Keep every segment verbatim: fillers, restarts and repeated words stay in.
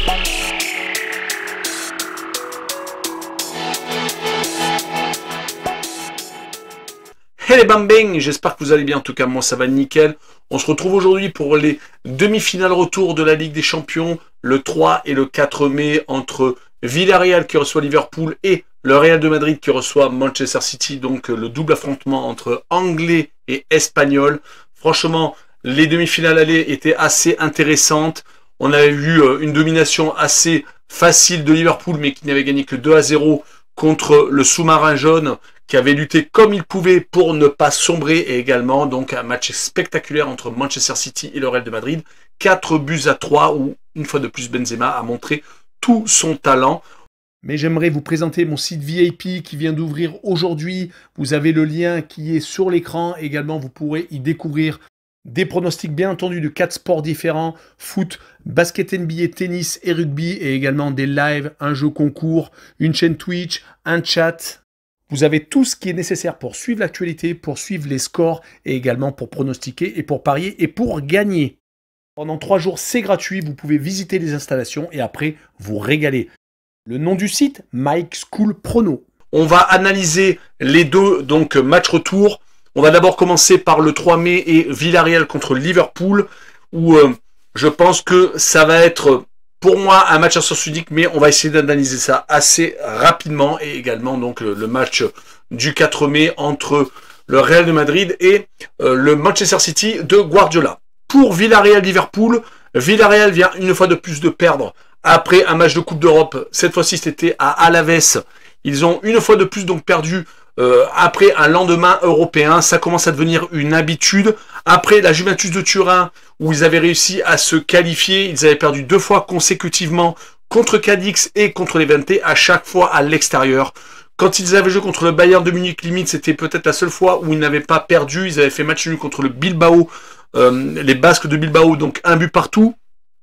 Hey les bang, j'espère que vous allez bien, en tout cas moi ça va nickel. On se retrouve aujourd'hui pour les demi-finales retour de la Ligue des Champions, le trois et le quatre mai, entre Villarreal qui reçoit Liverpool et le Real de Madrid qui reçoit Manchester City, donc le double affrontement entre Anglais et Espagnols. Franchement, les demi-finales aller étaient assez intéressantes. On avait vu une domination assez facile de Liverpool, mais qui n'avait gagné que deux à zéro contre le sous-marin jaune, qui avait lutté comme il pouvait pour ne pas sombrer, et également donc un match spectaculaire entre Manchester City et le Real de Madrid. quatre buts à trois, où une fois de plus Benzema a montré tout son talent. Mais j'aimerais vous présenter mon site V I P qui vient d'ouvrir aujourd'hui. Vous avez le lien qui est sur l'écran. Également, vous pourrez y découvrir des pronostics bien entendu de quatre sports différents, foot, basket N B A, tennis et rugby, et également des lives, un jeu concours, une chaîne Twitch, un chat. Vous avez tout ce qui est nécessaire pour suivre l'actualité, pour suivre les scores, et également pour pronostiquer et pour parier et pour gagner. Pendant trois jours, c'est gratuit, vous pouvez visiter les installations et après vous régaler. Le nom du site, Mike School Prono. On va analyser les deux donc matchs retour. On va d'abord commencer par le trois mai et Villarreal contre Liverpool, où euh, je pense que ça va être pour moi un match à sens unique, mais on va essayer d'analyser ça assez rapidement, et également donc le, le match du quatre mai entre le Real de Madrid et euh, le Manchester City de Guardiola. Pour Villarreal-Liverpool, Villarreal vient une fois de plus de perdre après un match de Coupe d'Europe. Cette fois-ci c'était à Alaves. Ils ont une fois de plus donc perdu Euh, après un lendemain européen. Ça commence à devenir une habitude. Après la Juventus de Turin, où ils avaient réussi à se qualifier, ils avaient perdu deux fois consécutivement contre Cadix et contre Levante, à chaque fois à l'extérieur. Quand ils avaient joué contre le Bayern de Munich, limite, c'était peut-être la seule fois où ils n'avaient pas perdu. Ils avaient fait match nul contre le Bilbao, euh, les Basques de Bilbao, donc un but partout.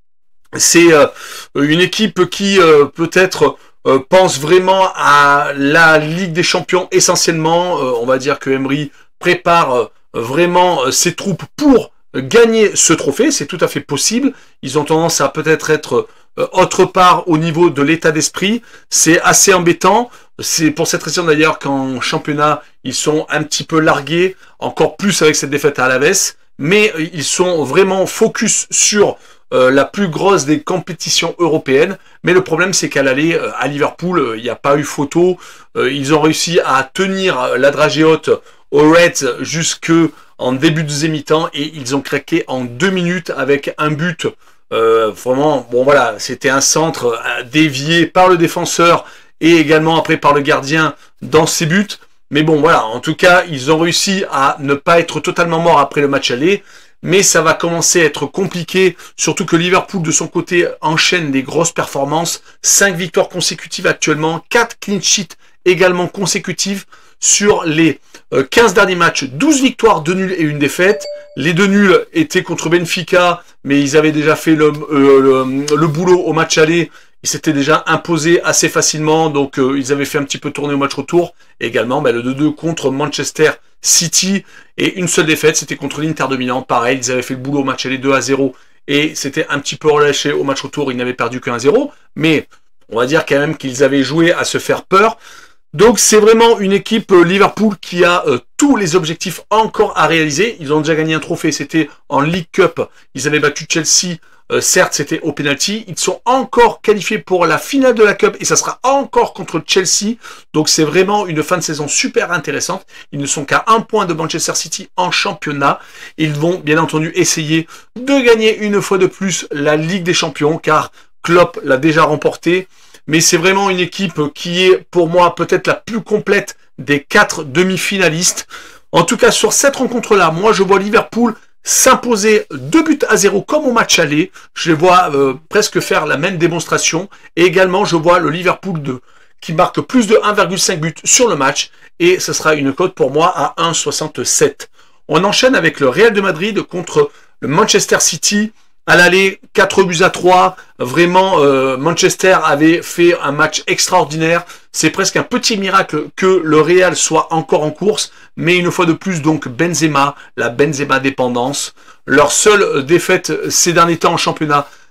C'est euh, une équipe qui euh, peut-être Euh, pense vraiment à la Ligue des Champions essentiellement. Euh, on va dire que Emery prépare euh, vraiment euh, ses troupes pour gagner ce trophée. C'est tout à fait possible. Ils ont tendance à peut-être être euh, autre part au niveau de l'état d'esprit. C'est assez embêtant. C'est pour cette raison d'ailleurs qu'en championnat, ils sont un petit peu largués, encore plus avec cette défaite à Alaves. Mais euh, ils sont vraiment focus sur Euh, la plus grosse des compétitions européennes. Mais le problème, c'est qu'à l'aller euh, à Liverpool, il euh, n'y a pas eu photo. Euh, ils ont réussi à tenir euh, la dragée haute aux Reds jusque en début de deuxième mi-temps, et ils ont craqué en deux minutes avec un but. Euh, vraiment, bon voilà, c'était un centre euh, dévié par le défenseur et également après par le gardien dans ses buts. Mais bon voilà, en tout cas, ils ont réussi à ne pas être totalement morts après le match aller. Mais ça va commencer à être compliqué, surtout que Liverpool de son côté enchaîne des grosses performances, cinq victoires consécutives actuellement, quatre clean sheets également consécutives sur les quinze derniers matchs, douze victoires, deux nuls et une défaite. Les deux nuls étaient contre Benfica, mais ils avaient déjà fait le, euh, le, le boulot au match aller. Ils s'étaient déjà imposés assez facilement, donc euh, ils avaient fait un petit peu tourner au match retour. Et également bah, le deux deux contre Manchester City, et une seule défaite, c'était contre l'Inter de Milan. Pareil, ils avaient fait le boulot au match aller deux à zéro, et c'était un petit peu relâché au match retour, ils n'avaient perdu que un zéro, mais on va dire quand même qu'ils avaient joué à se faire peur. Donc c'est vraiment une équipe euh, Liverpool qui a euh, tous les objectifs encore à réaliser. Ils ont déjà gagné un trophée, c'était en League Cup, ils avaient battu Chelsea. Euh, certes, c'était au penalty. Ils sont encore qualifiés pour la finale de la Cup, et ça sera encore contre Chelsea. Donc c'est vraiment une fin de saison super intéressante. Ils ne sont qu'à un point de Manchester City en championnat. Ils vont bien entendu essayer de gagner une fois de plus la Ligue des Champions, car Klopp l'a déjà remporté. Mais c'est vraiment une équipe qui est pour moi peut-être la plus complète des quatre demi-finalistes. En tout cas, sur cette rencontre-là, moi je vois Liverpool s'imposer deux buts à zéro comme au match aller. Je les vois euh, presque faire la même démonstration. Et également, je vois le Liverpool deux qui marque plus de un virgule cinq buts sur le match. Et ce sera une cote pour moi à un virgule soixante-sept. On enchaîne avec le Real de Madrid contre le Manchester City. À l'aller, quatre buts à trois. Vraiment, euh, Manchester avait fait un match extraordinaire. C'est presque un petit miracle que le Real soit encore en course. Mais une fois de plus, donc Benzema, la Benzema dépendance. Leur seule défaite ces derniers temps en championnat,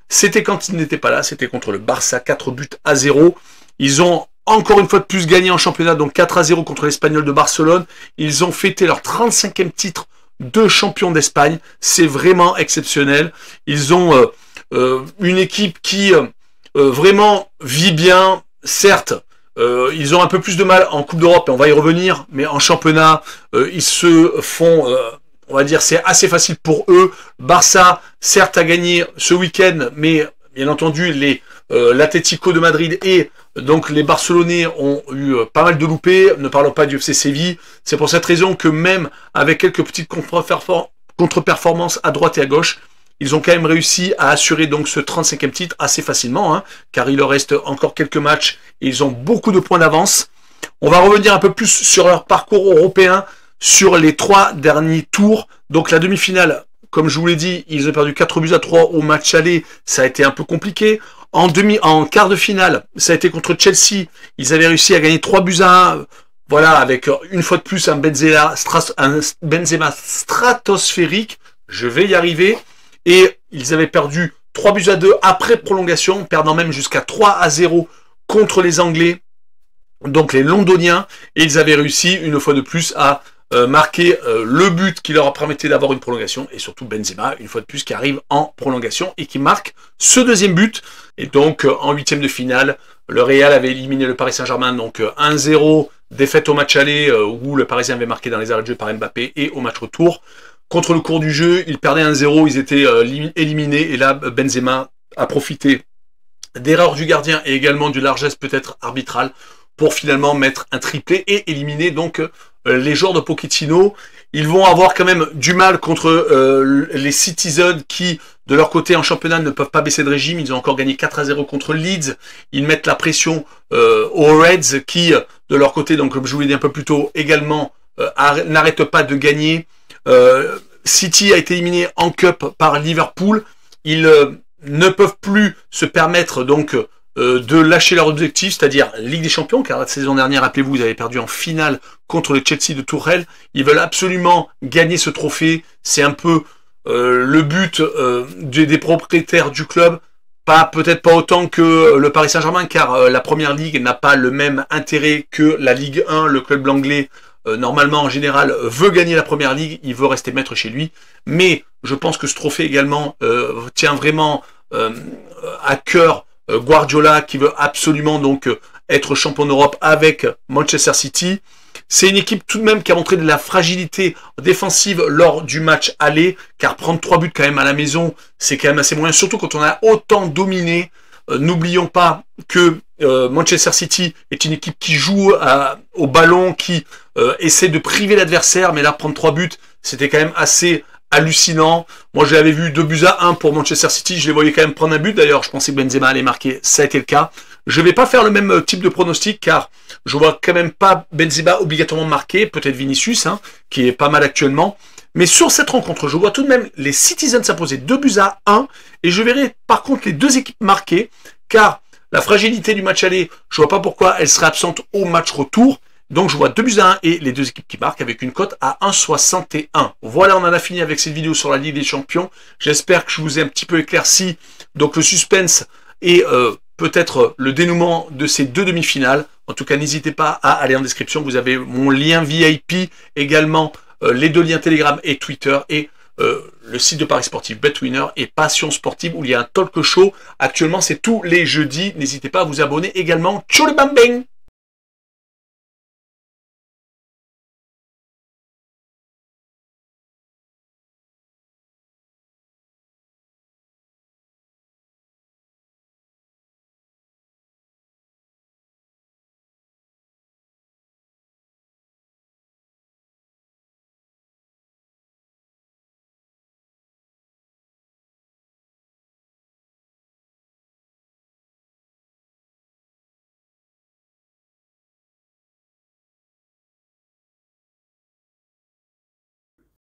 C'était quand il n'était pas là, c'était contre le Barça, quatre buts à zéro. Ils ont encore une fois de plus gagné en championnat, donc quatre à zéro contre l'Espagnol de Barcelone. Ils ont fêté leur trente-cinquième titre de champion d'Espagne. C'est vraiment exceptionnel. Ils ont euh, euh, une équipe qui euh, euh, vraiment vit bien, certes. Euh, ils ont un peu plus de mal en Coupe d'Europe, et on va y revenir, mais en championnat, euh, ils se font, euh, on va dire, c'est assez facile pour eux. Barça, certes, a gagné ce week-end, mais bien entendu, les euh, l'Atlético de Madrid et donc les Barcelonais ont eu euh, pas mal de loupés, ne parlons pas du F C Séville. C'est pour cette raison que même avec quelques petites contre-performances à droite et à gauche, ils ont quand même réussi à assurer donc ce trente-cinquième titre assez facilement, hein, car il leur reste encore quelques matchs et ils ont beaucoup de points d'avance. On va revenir un peu plus sur leur parcours européen, sur les trois derniers tours. Donc la demi-finale, comme je vous l'ai dit, ils ont perdu quatre buts à trois au match aller, ça a été un peu compliqué. En demi, en quart de finale, ça a été contre Chelsea, ils avaient réussi à gagner trois buts à un. Voilà, avec une fois de plus un Benzema, un Benzema stratosphérique. Je vais y arriver. Et ils avaient perdu trois buts à deux après prolongation, perdant même jusqu'à trois à zéro contre les Anglais, donc les Londoniens. Et ils avaient réussi une fois de plus à euh, marquer euh, le but qui leur permettait d'avoir une prolongation. Et surtout Benzema, une fois de plus, qui arrive en prolongation et qui marque ce deuxième but. Et donc euh, en huitième de finale, le Real avait éliminé le Paris Saint-Germain, donc euh, un zéro, défaite au match aller euh, où le Parisien avait marqué dans les arrêts de jeu par Mbappé, et au match retour. Contre le cours du jeu, ils perdaient un zéro, ils étaient euh, éliminés, et là, Benzema a profité d'erreurs du gardien et également du largesse peut-être arbitrale pour finalement mettre un triplé et éliminer donc euh, les joueurs de Pochettino. Ils vont avoir quand même du mal contre euh, les Citizens qui, de leur côté en championnat, ne peuvent pas baisser de régime. Ils ont encore gagné quatre à zéro contre Leeds. Ils mettent la pression euh, aux Reds qui, de leur côté, donc comme je vous l'ai dit un peu plus tôt, également euh, n'arrêtent pas de gagner. Euh, City a été éliminé en Cup par Liverpool. Ils euh, ne peuvent plus se permettre donc euh, de lâcher leur objectif, c'est-à-dire Ligue des Champions, car la saison dernière, rappelez-vous, ils avaient perdu en finale contre le Chelsea de Tourelle. Ils veulent absolument gagner ce trophée. C'est un peu euh, le but euh, des, des propriétaires du club. Pas peut-être pas autant que le Paris Saint-Germain, car euh, la Première Ligue n'a pas le même intérêt que la Ligue un, le club anglais. Euh, normalement, en général, veut gagner la Première Ligue, il veut rester maître chez lui. Mais je pense que ce trophée également euh, tient vraiment euh, à cœur euh, Guardiola, qui veut absolument donc euh, être champion d'Europe avec Manchester City. C'est une équipe tout de même qui a montré de la fragilité défensive lors du match aller, car prendre trois buts quand même à la maison, c'est quand même assez moyen, surtout quand on a autant dominé. Euh, N'oublions pas que euh, Manchester City est une équipe qui joue à, au ballon, qui euh, essaie de priver l'adversaire, mais là, prendre trois buts, c'était quand même assez hallucinant. Moi, je l'avais vu deux buts à un pour Manchester City, je les voyais quand même prendre un but. D'ailleurs, je pensais que Benzema allait marquer, ça a été le cas. Je ne vais pas faire le même type de pronostic, car je vois quand même pas Benzema obligatoirement marquer, peut-être Vinicius, hein, qui est pas mal actuellement. Mais sur cette rencontre, je vois tout de même les Citizens s'imposer deux buts à un, et je verrai par contre les deux équipes marquer, car la fragilité du match aller, je vois pas pourquoi elle serait absente au match retour. Donc je vois deux buts à un et les deux équipes qui marquent avec une cote à un virgule soixante et un. Voilà, on en a fini avec cette vidéo sur la Ligue des Champions. J'espère que je vous ai un petit peu éclairci donc le suspense et euh, peut-être le dénouement de ces deux demi-finales. En tout cas, n'hésitez pas à aller en description. Vous avez mon lien V I P, également euh, les deux liens Telegram et Twitter, et euh, le site de Paris Sportif BetWinner et Passion Sportive où il y a un talk show. Actuellement, c'est tous les jeudis. N'hésitez pas à vous abonner également. Tchou le bang bang!